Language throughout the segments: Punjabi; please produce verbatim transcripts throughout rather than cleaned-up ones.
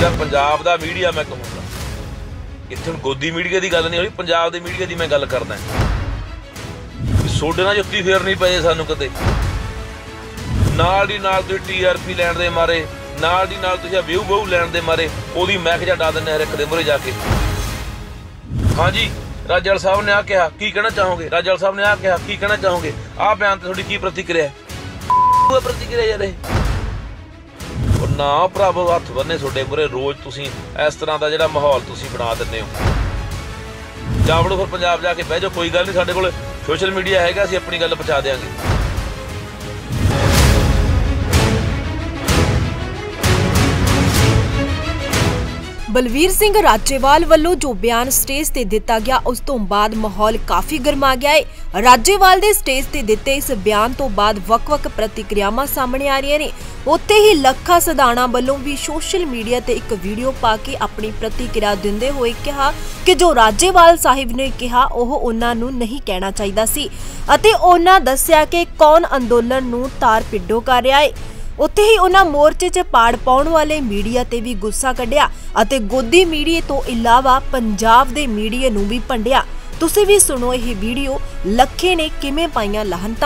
ਜਿਹੜਾ ਪੰਜਾਬ ਦਾ ਮੀਡੀਆ मैं कहूँगा ਇੱਥੇ ਹੁਣ ਗੋਦੀ ਮੀਡੀਆ ਦੀ ਗੱਲ ਨਹੀਂ ਹੋਈ, ਪੰਜਾਬ ਦੇ ਮੀਡੀਆ ਦੀ मैं ਗੱਲ ਕਰਦਾ। ਸੋਡੇ ਨਾਲ ਜੁੱਤੀ ਫੇਰਨੀ ਪਏ ਸਾਨੂੰ ਕਦੇ, ਨਾਲ ਦੀ ਨਾਲ ਤੁਸੀਂ ਟੀ ਆਰ ਪੀ ਲੈਣ ਦੇ ਮਾਰੇ, ਨਾਲ ਦੀ ਨਾਲ ਤੁਸੀਂ ਵਿਊ ਵਿਊ ਲੈਣ ਦੇ ਮਾਰੇ ਉਹਦੀ ਮਹਿਕ ਜਾ ਡਾ ਦਿੰਦੇ ਹਰ ਇੱਕ ਦੇ ਮੂਹਰੇ ਜਾ ਕੇ। ਹਾਂਜੀ ਰਾਜੇਵਾਲ ਸਾਹਿਬ ਨੇ ਆ ਕਿਹਾ, ਕੀ ਕਹਿਣਾ ਚਾਹੋਗੇ? ਰਾਜੇਵਾਲ ਸਾਹਿਬ ਨੇ ਆ ਕਿਹਾ, ਕੀ ਕਹਿਣਾ ਚਾਹੋਗੇ? ਆਹ ਬਿਆਨ ਤੇ ਤੁਹਾਡੀ ਕੀ ਪ੍ਰਤੀਕਿਰਿਆ ਹੈ? ਪ੍ਰਤੀਕਿਰਿਆ ਯਾਰ ਇਹ ना भरावो हथ बन्ने तुहाडे मूहरे रोज़ तुसीं इस तरह का जिहड़ा माहौल तुसीं बना दिंदे हो। जावड़ो फिर पंजाब जाके बह जाओ, कोई गल नहीं, साडे कोल सोशल मीडिया हैगा, असीं अपनी गल पहुंचा देंगे। बलवीर सिंह राजेवाल वालों जो बयान स्टेज ते दिता गया उस तो बाद माहौल काफी गर्मा गया है। राजेवाल दे स्टेज ते दिते इस बयान तो बाद वक-वक प्रतिक्रियावां सामने आ रही ने। उत्थे ही लखा सदाना वालों भी सोशल मीडिया ते एक वीडियो पा के अपनी प्रतिक्रिया दिंदे होए कहा कि जो राजेवाल साहिब ने कहा ओह उन्हां नूं नहीं कहना चाहिदा सी अते उन्हां दस्सिया कि कौन अंदोलन नूं तार पिड्डो कर रहा है। उत्थे ही उन्हां मोर्चे च पाड़ पाउण वाले मीडिया ते भी गुस्सा कढ़िया अते गोदी मीडिया तो इलावा पंजाब दे मीडिया नूं भी भंडिया। तुसीं भी सुणो यह वीडियो लखे ने किवें पाईयां लाहनतां।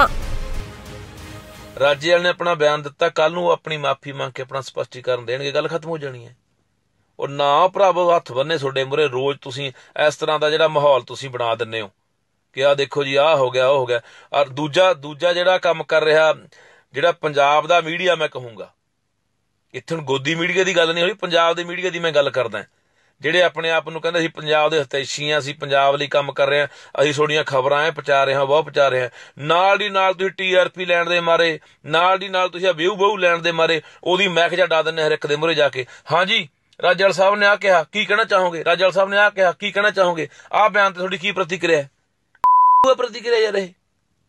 राजेवाल ने अपना बयान दिता, कल नूं अपनी माफी मांग के अपना स्पष्टीकरण देणगे, गल खत्म हो जानी है। और ना भरावो हथ बन्ने तुहाडे मूहरे रोज़ तुसीं इस तरह का जिहड़ा माहौल तुसीं बना दिंदे हो कि आ देखो जी आ हो गया, ओ हो गया। और दूजा दूजा जिहड़ा काम कर रहा ਜਿਹੜਾ ਪੰਜਾਬ ਦਾ ਮੀਡੀਆ मैं कहूँगा ਇੱਥੇ ਹੁਣ ਗੋਦੀ ਮੀਡੀਆ ਦੀ ਗੱਲ ਨਹੀਂ ਹੋਈ, ਪੰਜਾਬ ਦੇ ਮੀਡੀਆ ਦੀ मैं ਗੱਲ ਕਰਦਾ। ਜਿਹੜੇ ਆਪਣੇ ਆਪ ਨੂੰ ਕਹਿੰਦੇ ਅਸੀਂ ਪੰਜਾਬ ਦੇ ਹਿਤੈਸ਼ੀ ਹਾਂ, ਅਸੀਂ ਪੰਜਾਬ ਲਈ ਕੰਮ ਕਰ ਰਹੇ ਹਾਂ, ਅਸੀਂ ਤੁਹਾਡੀਆਂ ਖਬਰਾਂ ਐ ਪਹੁੰਚਾ ਰਹੇ ਹਾਂ, ਬਹੁਤ ਪਹੁੰਚਾ ਰਹੇ ਹਾਂ, ਨਾਲ ਦੀ ਨਾਲ ਤੁਸੀਂ ਟੀ ਆਰ ਪੀ ਲੈਣ ਦੇ ਮਾਰੇ, ਨਾਲ ਦੀ ਨਾਲ ਤੁਸੀਂ ਵਿਊ ਵਿਊ ਲੈਣ ਦੇ ਮਾਰੇ ਉਹਦੀ ਮਹਿਕ ਜਾ ਡਾ ਦਿੰਦੇ ਹਰ ਇੱਕ ਦੇ ਮੂਹਰੇ ਜਾ ਕੇ। ਹਾਂਜੀ ਰਾਜੇਵਾਲ ਸਾਹਿਬ ਨੇ ਆ ਕਿਹਾ, ਕੀ ਕਹਿਣਾ ਚਾਹੋਗੇ? ਰਾਜੇਵਾਲ ਸਾਹਿਬ ਨੇ ਆ ਕਿਹਾ, ਕੀ ਕਹਿਣਾ ਚਾਹੋਗੇ? ਆਹ ਬਿਆਨ ਤੇ ਤੁਹਾਡੀ ਕੀ ਪ੍ਰਤੀਕਿਰਿਆ ਹੈ? ਪ੍ਰਤੀਕਿਰਿਆ ਯਾਰ ਇਹ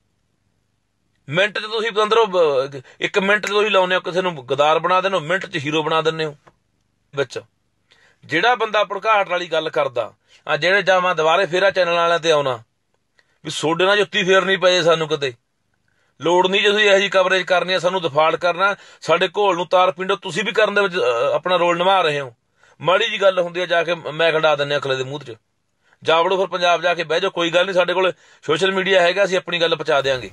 ਮਿੰਟ 'ਚ ਤੁਸੀਂ ਅੰਦਰੋਂ ਇੱਕ ਮਿੰਟ 'ਚ ਤੁਸੀਂ ਲਾਉਂਦੇ ਹੋ ਕਿਸੇ ਨੂੰ ਗਦਾਰ ਬਣਾ ਦਿੰਦੇ ਹੋ, ਮਿੰਟ 'ਚ ਹੀਰੋ ਬਣਾ ਦਿੰਦੇ ਹੋ। ਵਿੱਚ ਜਿਹੜਾ ਬੰਦਾ ਭੜਕਾਹਟ ਵਾਲੀ ਗੱਲ ਕਰਦਾ ਆ, ਜਿਹੜੇ ਜਾਵਾਂ ਦੁਬਾਰੇ ਫੇਰਾ ਚੈਨਲ ਵਾਲਿਆਂ ਤੇ ਆਉਣਾ ਵੀ ਸੋਡੇ ਨਾਲ ਜੁੱਤੀ ਫੇਰਨੀ ਪਏ ਸਾਨੂੰ ਕਦੇ, ਲੋੜ ਨਹੀਂ ਜੇ ਤੁਸੀਂ ਇਹੋ ਜਿਹੀ ਕਵਰੇਜ ਕਰਨੀ ਆ, ਸਾਨੂੰ ਦਿਫਾੜ ਕਰਨਾ, ਸਾਡੇ ਘੋਲ ਨੂੰ ਤਾਰ ਪਿੰਡੋ ਤੁਸੀਂ ਵੀ ਕਰਨ ਦੇ ਵਿੱਚ ਆਪਣਾ ਰੋਲ ਨਿਭਾ ਰਹੇ ਹੋ। ਮਾੜੀ ਜੀ ਗੱਲ ਹੁੰਦੀ ਹੈ ਜਾ ਕੇ ਮੈਂ ਖੜਾ ਦਿੰਦੇ ਅਗਲੇ ਦੇ ਮੂੰਹ 'ਚ। ਜਾਵੜੋ ਫਿਰ ਪੰਜਾਬ ਜਾ ਕੇ ਬਹਿ ਜਾਓ, ਕੋਈ ਗੱਲ ਨਹੀਂ, ਸਾਡੇ ਕੋਲ ਸੋਸ਼ਲ ਮੀਡੀਆ ਹੈਗਾ, ਅਸੀਂ ਆਪਣੀ ਗੱਲ ਪਹੁੰਚਾ ਦੇंगे।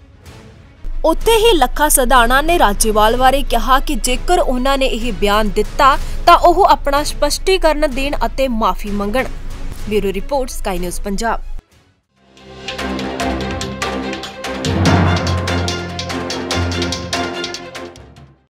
उत्थे ही लखा सदाना ने राजेवाल बारे कहा कि जेकर उन्हां ने यह बयान दिता तां ओह अपना स्पष्टीकरण देण अते माफी मंगण। Bureau report Sky News Punjab.